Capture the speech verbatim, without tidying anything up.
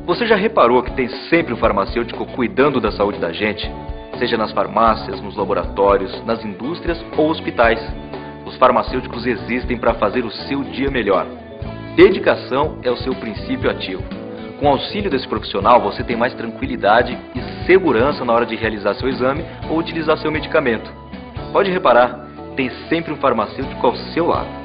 Você já reparou que tem sempre um farmacêutico cuidando da saúde da gente? Seja nas farmácias, nos laboratórios, nas indústrias ou hospitais. Os farmacêuticos existem para fazer o seu dia melhor. Dedicação é o seu princípio ativo. Com o auxílio desse profissional, você tem mais tranquilidade e segurança na hora de realizar seu exame ou utilizar seu medicamento. Pode reparar, tem sempre um farmacêutico ao seu lado.